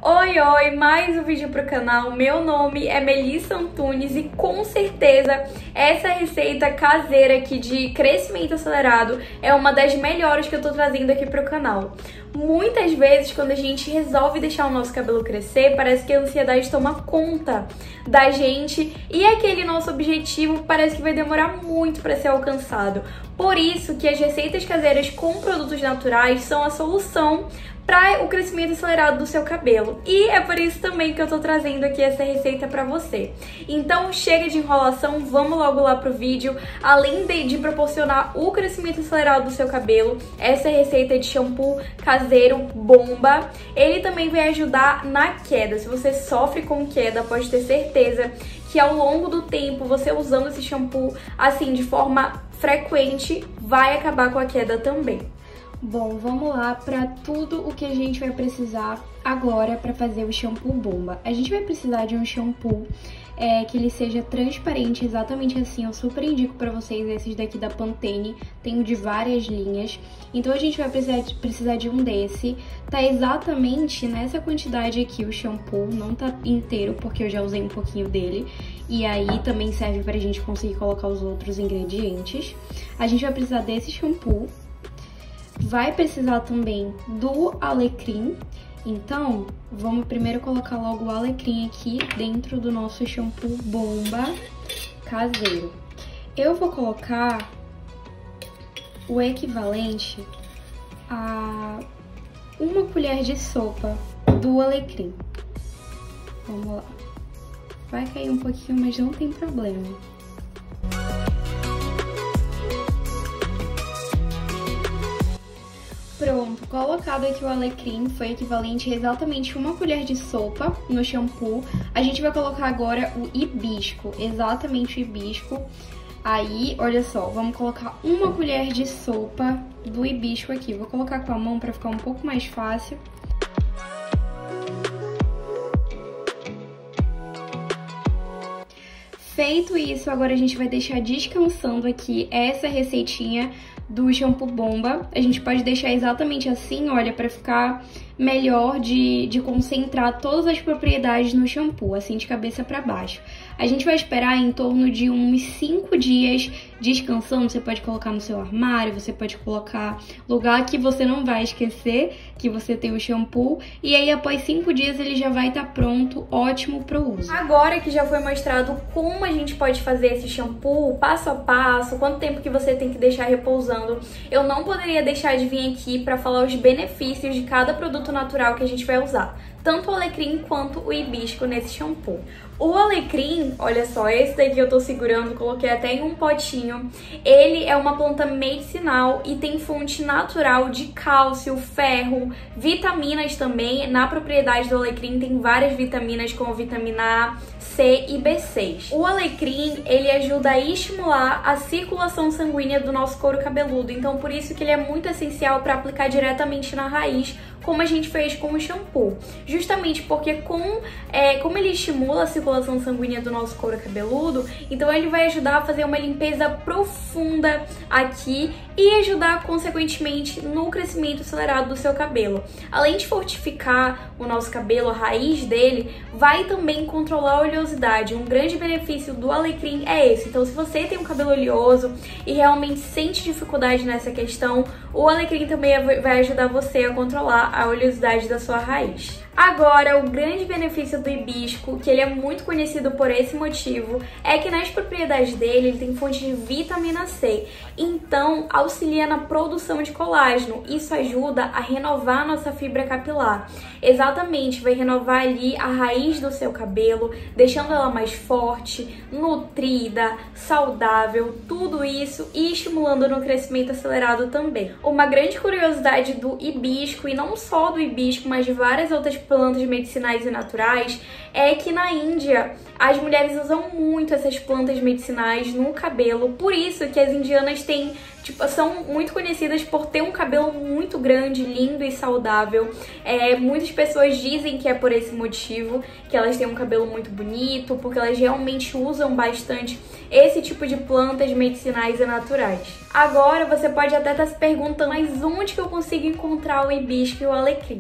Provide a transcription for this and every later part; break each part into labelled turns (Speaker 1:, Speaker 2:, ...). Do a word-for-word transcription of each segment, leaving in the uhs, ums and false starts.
Speaker 1: Oi, oi, mais um vídeo pro canal. Meu nome é Melissa Antunes e com certeza essa receita caseira aqui de crescimento acelerado é uma das melhores que eu tô trazendo aqui pro canal. Muitas vezes, quando a gente resolve deixar o nosso cabelo crescer, parece que a ansiedade toma conta da gente e aquele nosso objetivo parece que vai demorar muito para ser alcançado. Por isso que as receitas caseiras com produtos naturais são a solução para o crescimento acelerado do seu cabelo. E é por isso também que eu tô trazendo aqui essa receita para você. Então chega de enrolação, vamos logo lá pro vídeo. Além de, de proporcionar o crescimento acelerado do seu cabelo, essa receita de shampoo caseiro bomba, ele também vai ajudar na queda. Se você sofre com queda, pode ter certeza que ao longo do tempo, você usando esse shampoo assim de forma frequente, vai acabar com a queda também.
Speaker 2: Bom, vamos lá para tudo o que a gente vai precisar agora para fazer o shampoo bomba. A gente vai precisar de um shampoo é, que ele seja transparente, exatamente assim. Eu super indico para vocês esses daqui da Pantene, tenho de várias linhas. Então a gente vai precisar de, precisar de um desse. Tá exatamente nessa quantidade aqui o shampoo, não tá inteiro porque eu já usei um pouquinho dele. E aí também serve pra gente conseguir colocar os outros ingredientes. A gente vai precisar desse shampoo. Vai precisar também do alecrim, então vamos primeiro colocar logo o alecrim aqui dentro do nosso shampoo bomba caseiro. Eu vou colocar o equivalente a uma colher de sopa do alecrim. Vamos lá. Vai cair um pouquinho, mas não tem problema. Pronto, colocado aqui o alecrim, foi equivalente a exatamente uma colher de sopa no shampoo. A gente vai colocar agora o hibisco, exatamente o hibisco. Aí, olha só, vamos colocar uma colher de sopa do hibisco aqui. Vou colocar com a mão para ficar um pouco mais fácil. Feito isso, agora a gente vai deixar descansando aqui essa receitinha do shampoo bomba. A gente pode deixar exatamente assim, olha, para ficar melhor de, de concentrar todas as propriedades no shampoo, assim de cabeça para baixo. A gente vai esperar em torno de uns cinco dias descansando. Você pode colocar no seu armário, você pode colocar lugar que você não vai esquecer que você tem o shampoo. E aí após cinco dias ele já vai estar pronto, ótimo para o uso.
Speaker 1: Agora que já foi mostrado como a gente pode fazer esse shampoo, passo a passo, quanto tempo que você tem que deixar repousando, eu não poderia deixar de vir aqui para falar os benefícios de cada produto natural que a gente vai usar, tanto o alecrim quanto o hibisco nesse shampoo. O alecrim, olha só, esse daqui eu tô segurando, coloquei até em um potinho. Ele é uma planta medicinal e tem fonte natural de cálcio, ferro, vitaminas também. Na propriedade do alecrim tem várias vitaminas como vitamina A, C e B seis. O alecrim, ele ajuda a estimular a circulação sanguínea do nosso couro cabeludo, então por isso que ele é muito essencial para aplicar diretamente na raiz, como a gente fez com o shampoo. Justamente porque com, é, como ele estimula a circulação sanguínea do nosso couro cabeludo, então ele vai ajudar a fazer uma limpeza profunda aqui e ajudar, consequentemente, no crescimento acelerado do seu cabelo. Além de fortificar o nosso cabelo, a raiz dele, vai também controlar a oleosidade. Um grande benefício do alecrim é esse. Então, se você tem um cabelo oleoso e realmente sente dificuldade nessa questão, o alecrim também vai ajudar você a controlar a oleosidade da sua raiz. Agora, o grande benefício do hibisco, que ele é muito conhecido por esse motivo, é que nas propriedades dele ele tem fonte de vitamina C, então auxilia na produção de colágeno. Isso ajuda a renovar a nossa fibra capilar. Exatamente, vai renovar ali a raiz do seu cabelo, deixando ela mais forte, nutrida, saudável, tudo isso, e estimulando no crescimento acelerado também. Uma grande curiosidade do hibisco, e não só do hibisco, mas de várias outras plantas medicinais e naturais, é que na Índia as mulheres usam muito essas plantas medicinais no cabelo. Por isso que as indianas têm, tipo, são muito conhecidas por ter um cabelo muito grande, lindo e saudável. É, muitas pessoas dizem que é por esse motivo que elas têm um cabelo muito bonito, porque elas realmente usam bastante esse tipo de plantas medicinais e naturais. Agora você pode até estar se perguntando, mas onde que eu consigo encontrar o hibisco e o alecrim?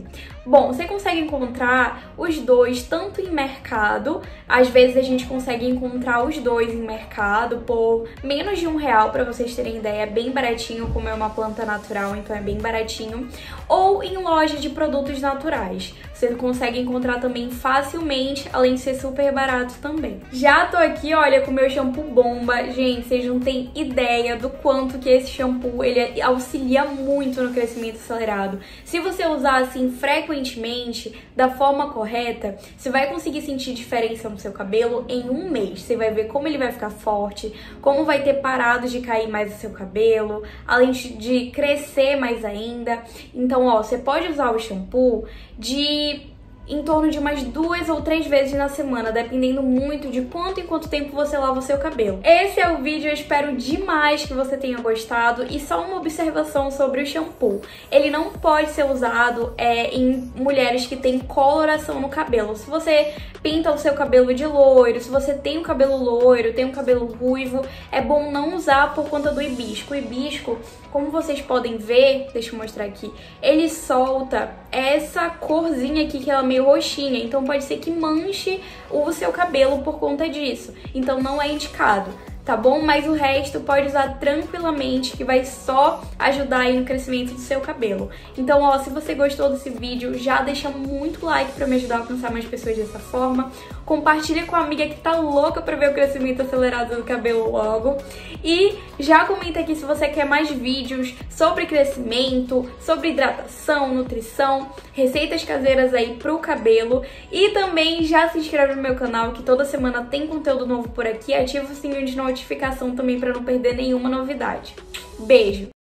Speaker 1: Bom, você consegue encontrar os dois tanto em mercado, às vezes a gente consegue encontrar os dois em mercado por menos de um real, pra vocês terem ideia, é bem baratinho, como é uma planta natural, então é bem baratinho, ou em loja de produtos naturais. Você consegue encontrar também facilmente, além de ser super barato também. Já tô aqui, olha, com o meu shampoo bomba. Gente, vocês não têm ideia do quanto que esse shampoo, ele auxilia muito no crescimento acelerado. Se você usar assim frequentemente, da forma correta, você vai conseguir sentir diferença no seu cabelo em um mês. Você vai ver como ele vai ficar forte, como vai ter parado de cair mais o seu cabelo, além de crescer mais ainda. Então, ó, você pode usar o shampoo de em torno de umas duas ou três vezes na semana, dependendo muito de quanto em quanto tempo você lava o seu cabelo. Esse é o vídeo, eu espero demais que você tenha gostado. E só uma observação sobre o shampoo. Ele não pode ser usado é, em mulheres que têm coloração no cabelo. Se você pinta o seu cabelo de loiro, se você tem um cabelo loiro, tem um cabelo ruivo, é bom não usar por conta do hibisco. O hibisco, como vocês podem ver, deixa eu mostrar aqui, ele solta essa corzinha aqui que ela é meio roxinha, então pode ser que manche o seu cabelo por conta disso. Então não é indicado, tá bom? Mas o resto pode usar tranquilamente, que vai só ajudar aí no crescimento do seu cabelo. Então, ó, se você gostou desse vídeo, já deixa muito like pra me ajudar a alcançar mais pessoas dessa forma. Compartilha com a amiga que tá louca pra ver o crescimento acelerado do cabelo logo. E já comenta aqui se você quer mais vídeos sobre crescimento, sobre hidratação, nutrição, receitas caseiras aí pro cabelo. E também já se inscreve no meu canal, que toda semana tem conteúdo novo por aqui. Ativa o sininho de notificação também pra não perder nenhuma novidade. Beijo!